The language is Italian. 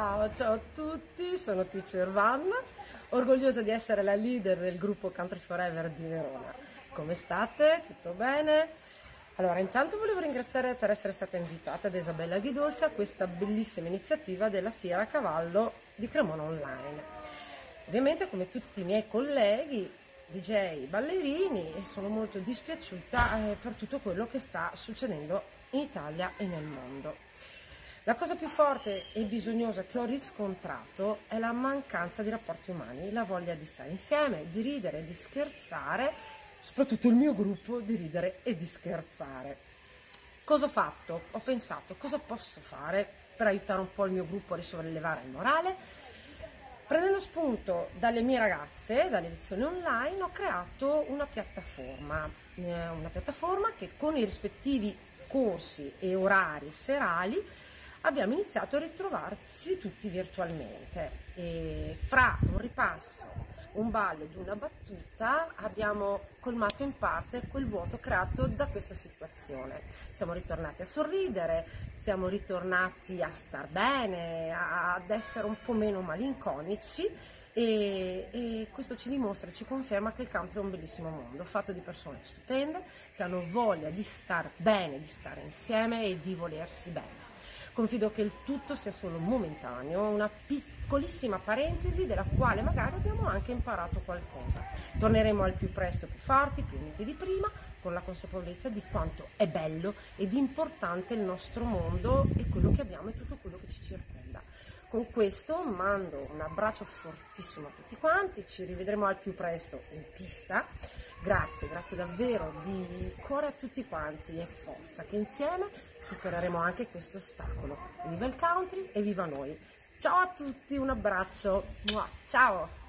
Ciao a tutti, sono Teacher Vanna, orgogliosa di essere la leader del gruppo Country Forever di Verona. Come state? Tutto bene? Allora, intanto volevo ringraziare per essere stata invitata da Isabella Ghidolfi a questa bellissima iniziativa della Fiera Cavallo di Cremona Online. Ovviamente, come tutti i miei colleghi, DJ, ballerini, sono molto dispiaciuta per tutto quello che sta succedendo in Italia e nel mondo. La cosa più forte e bisognosa che ho riscontrato è la mancanza di rapporti umani, la voglia di stare insieme, di ridere, di scherzare, soprattutto il mio gruppo di ridere e di scherzare. Cosa ho fatto? Ho pensato cosa posso fare per aiutare un po' il mio gruppo a risollevare il morale. Prendendo spunto dalle mie ragazze, dalle lezioni online, ho creato una piattaforma che con i rispettivi corsi e orari serali abbiamo iniziato a ritrovarci tutti virtualmente e fra un ripasso, un ballo ed una battuta abbiamo colmato in parte quel vuoto creato da questa situazione. Siamo ritornati a sorridere, siamo ritornati a star bene, ad essere un po' meno malinconici e questo ci dimostra, ci conferma che il country è un bellissimo mondo fatto di persone stupende che hanno voglia di star bene, di stare insieme e di volersi bene. Confido che il tutto sia solo momentaneo, una piccolissima parentesi della quale magari abbiamo anche imparato qualcosa. Torneremo al più presto più forti, più uniti di prima, con la consapevolezza di quanto è bello ed importante il nostro mondo e quello che abbiamo e tutto quello che ci circonda. Con questo mando un abbraccio fortissimo a tutti quanti, ci rivedremo al più presto in pista. Grazie davvero di cuore a tutti quanti e forza che insieme supereremo anche questo ostacolo. Viva il country e viva noi! Ciao a tutti, un abbraccio, ciao!